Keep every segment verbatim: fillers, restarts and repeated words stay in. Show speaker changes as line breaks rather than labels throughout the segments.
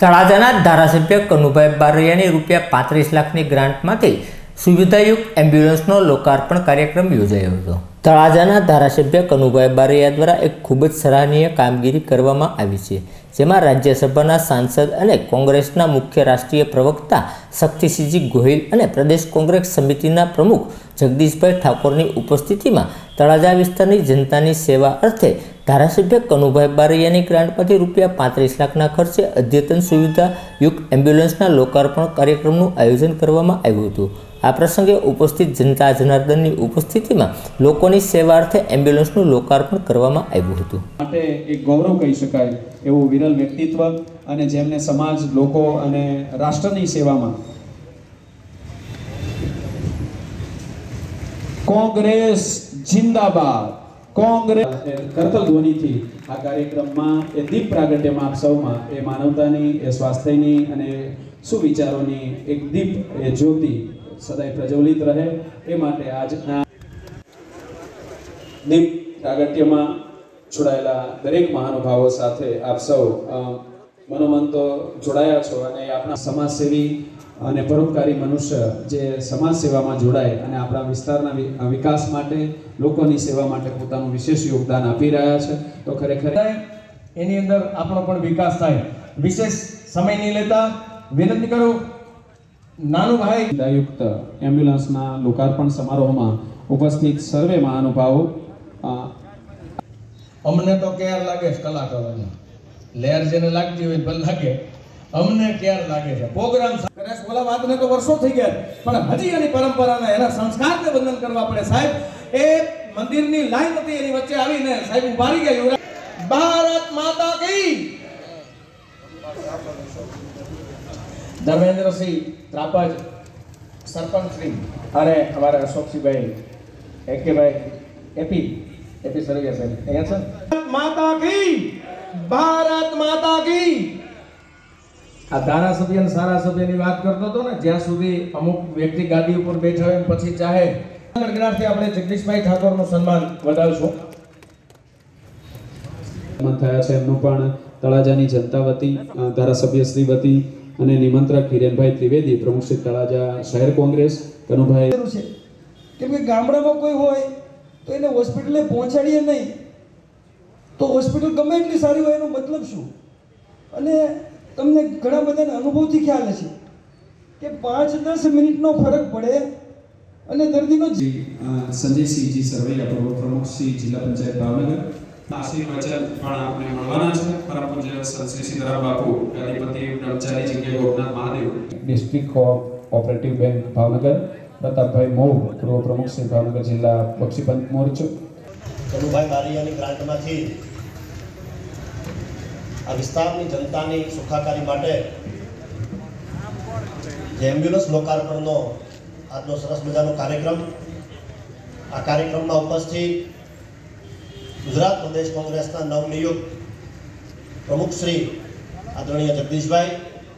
તળાજાના ધારાસભ્ય કનુભાઈ બારૈયાની રૂપિયા પાંત્રીસ લાખની ગ્રાન્ટમાંથી સુવિધાયુક્ત એમ્બ્યુલન્સનો લોકાર્પણ કાર્યક્રમ યોજાયો હતો। તળાજાના ધારાસભ્ય કનુભાઈ બારૈયા દ્વારા એક ખૂબ જ સરાહનીય કામગીરી કરવામાં આવી છે, જેમાં રાજ્યસભાના સાંસદ અને કોંગ્રેસના મુખ્ય રાષ્ટ્રીય પ્રવક્તા શક્તિસિંહજી ગોહિલ અને પ્રદેશ કોંગ્રેસ સમિતિના પ્રમુખ જગદીશભાઈ ઠાકોરની ઉપસ્થિતિમાં તળાજા વિસ્તારની જનતાની સેવા અર્થે ધારાસભ્ય કનુભાઈ બારૈયાની ગ્રાન્ટમાંથી રૂપિયા પાંત્રીસ લાખના ખર્ચે અદ્યતન સુવિધાયુક્ત એમ્બ્યુલન્સના લોકાર્પણ કાર્યક્રમનું આયોજન કરવામાં આવ્યું હતું। આ પ્રસંગે ઉપસ્થિત જનતા જનાર્દનની ઉપસ્થિતિમાં લોકોની સેવા અર્થે એમ્બ્યુલન્સનું લોકાર્પણ કરવામાં આવ્યું હતું।
માટે એક ગૌરવ કહી શકાય એવું વિરલ વ્યક્તિત્વ અને જેમને સમાજ, લોકો અને રાષ્ટ્રની સેવામાં કોંગ્રેસ જિંદાબાદ કોંગ્રેસ કરતલ ધ્વનિથી આ કાર્યક્રમમાં એ દીપ પ્રાગટ્યમાં આપ સૌમાં એ માનવતાની, એ સ્વાસ્થ્યની અને સુવિચારોની એક દીપ એ જ્યોતિ સદાય પ્રજ્વલિત રહે એ માટે આજના દીપ પ્રાગટ્યમાં જોડાયેલા દરેક મહાનુભાવો સાથે આપ સૌ મનોમન તો જોડાયા છો અને આપણા સમાજસેવી અને પરોપકારી મનુષ્ય જે સમાજ સેવામાં જોડાય અને આપણા વિસ્તારના વિકાસ માટે, લોકોની સેવા માટે પોતાનું વિશેષ યોગદાન આપી રહ્યા છે, તો ખરેખર
એની અંદર આપણો પણ વિકાસ થાય। વિશેષ સમય નહીં લેતા વિનંતી કરું નાનું ભાઈ
સુવિધાયુક્ત એમ્બ્યુલન્સના લોકાર્પણ સમારોહમાં ઉપસ્થિત સર્વે મહાનુભાવો
અમને તો કેર લાગે છે કલાકારોને, લેર જેને લાગતી હોય ભલે લાગે, અમને કેર લાગે છે પ્રોગ્રામ કદાચ ઓલા વાતને તો વર્ષો થઈ ગયા પણ હજી એની પરંપરાને એના સંસ્કારને વંદન કરવા પડે સાહેબ। એ મંદિરની લાઈન હતી એની વચ્ચે આવીને સાહેબ ઉભારી ગયા, ભારત માતા કી। ધર્મેન્દ્રસિંહ ત્રાપજ સરપંચ શ્રી અને અમારા અશોકસિંહભાઈ એકેભાઈ એપી એપી સરવૈયા સાહેબ અહીંયા છે। માતા કી, ભારત માતા કી। આ ધારાસભ્ય અને સારાસભ્યની વાત કરતો હતો ને, જ્યાં સુધી અમુક વ્યક્તિ ગાદી ઉપર બેઠા હોય પછી ચાહે ગણગણાટથી આપણે જગદીશભાઈ ઠાકોરનું સન્માન વધારશું।
થયા છે એમનું પણ તળાજાની જનતા વતી, ધારાસભ્ય શ્રી વતી અને નિમંત્રક હિરેનભાઈ ત્રિવેદી, પ્રમુખ શ્રી તળાજા શહેર કોંગ્રેસ કનુભાઈ
છે। કેમ કે ગામડામાં કોઈ હોય તો એને હોસ્પિટલે પહોંચાડીએ નહીં તો હોસ્પિટલ ગમે એટલી સારી હોય એનો મતલબ શું? અને તમને ઘણા બધાના અનુભવથી ખ્યાલ હશે કે પાંચ દસ મિનિટનો ફરક પડે અને દર્દીનો
સંજયસિંહજી સરવૈયા પૂર્વ પ્રમુખ શ્રી જિલ્લા પંચાયત ભાવનગર આશીર્વચન પણ આપણે મળવાના છે। પરમ પૂજ્ય શ્રી સીતારામ બાપુ અધિપતિ બ્રહ્મચારી જગ્યા Gopnath Mahadev,
district cooperative bank Bhavnagar પ્રતાપભાઈ મોવ, પૂર્વ પ્રમુખ શ્રી ભાવનગર જિલ્લા બક્ષીપંચ મોરચો।
કનુભાઈ બારૈયાની ગ્રાન્ટમાંથી આ વિસ્તારની જનતાની સુખાકારી માટે જે એમ્બ્યુલન્સ લોકાર્પણનો આજનો સરસ મજાનો કાર્યક્રમ, આ કાર્યક્રમમાં ઉપસ્થિત ગુજરાત પ્રદેશ કોંગ્રેસના નવનિયુક્ત પ્રમુખ શ્રી આદરણીય જગદીશભાઈ,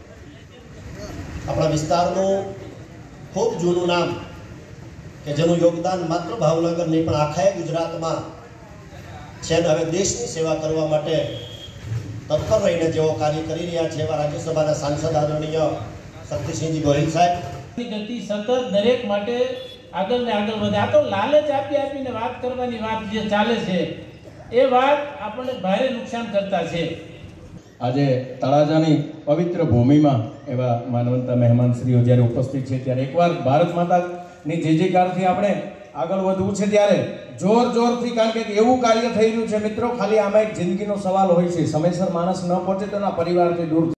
આપણા વિસ્તારનું ખૂબ જૂનું નામ કે જેનું યોગદાન માત્ર ભાવનગર નહીં પણ આખા ગુજરાતમાં છે ને હવે દેશની સેવા કરવા માટે તત્પર રહીને જેઓ કાર્ય કરી રહ્યા છે એવા રાજ્યસભાના સાંસદ આદરણીય શક્તિસિંહજી ગોહિલ સાહેબ।
ગતિ સતત દરેક માટે આગળ ને આગળ વધે। આ તો લાલચ આપી આપીને વાત કરવાની વાત જે ચાલે છે એ વાત આપણને ભારે નુકસાન કરતા છે।
આજે તળાજાની પવિત્ર ભૂમિમાં એવા માનવંતા મહેમાનશ્રીઓ જ્યારે ઉપસ્થિત છે ત્યારે એકવાર ભારત માતાની જય જયકારથી આપણે આગળ વધવું છે ત્યારે જોર જોરથી, કારણ કે એવું કાર્ય થઈ રહ્યું છે મિત્રો, ખાલી આમાં એક જિંદગીનો સવાલ હોય છે, સમયસર માણસ ન પહોંચે તો એના પરિવારથી દૂર